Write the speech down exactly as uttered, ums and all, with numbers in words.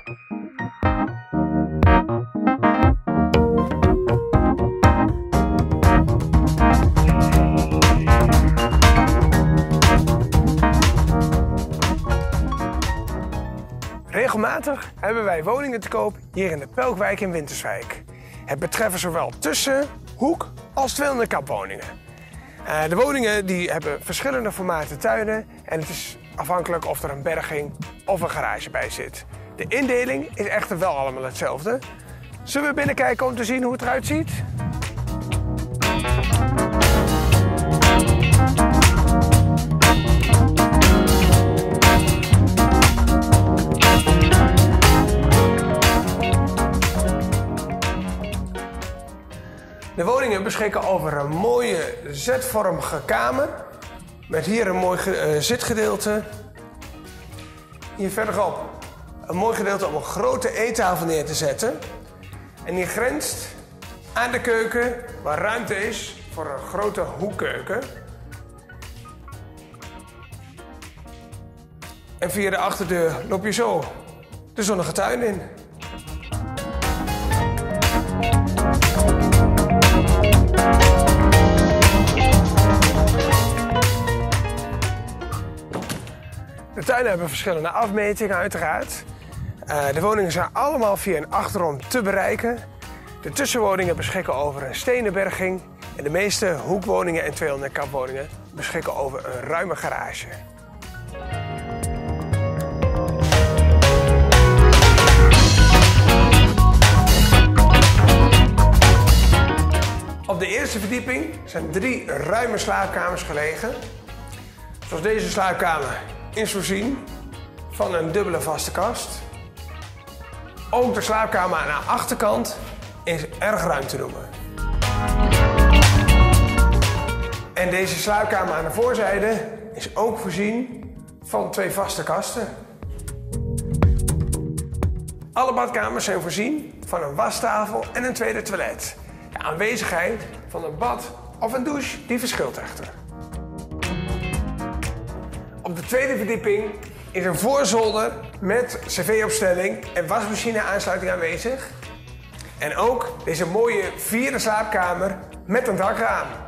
Regelmatig hebben wij woningen te koop hier in de Pelkwijk in Winterswijk. Het betreffen zowel tussen-, hoek- als tweehonderd-kapwoningen. Uh, de woningen die hebben verschillende formaten tuinen en het is afhankelijk of er een berging of een garage bij zit. De indeling is echter wel allemaal hetzelfde. Zullen we binnenkijken om te zien hoe het eruit ziet? De woningen beschikken over een mooie Z-vormige kamer. Met hier een mooi uh, zitgedeelte. Hier verderop een mooi gedeelte om een grote eettafel neer te zetten. En die grenst aan de keuken waar ruimte is voor een grote hoekkeuken. En via de achterdeur loop je zo de zonnige tuin in. De tuinen hebben verschillende afmetingen uiteraard. Uh, de woningen zijn allemaal via een achterom te bereiken. De tussenwoningen beschikken over een stenen berging. En de meeste hoekwoningen en tweehonderd-kapwoningen beschikken over een ruime garage. Op de eerste verdieping zijn drie ruime slaapkamers gelegen. Zoals deze slaapkamer is voorzien van een dubbele vaste kast. Ook de slaapkamer aan de achterkant is erg ruim te noemen. En deze slaapkamer aan de voorzijde is ook voorzien van twee vaste kasten. Alle badkamers zijn voorzien van een wastafel en een tweede toilet. De aanwezigheid van een bad of een douche die verschilt echter. Op de tweede verdieping is een voorzolder met cv-opstelling en wasmachine aansluiting aanwezig. En ook deze mooie vierde slaapkamer met een dakraam.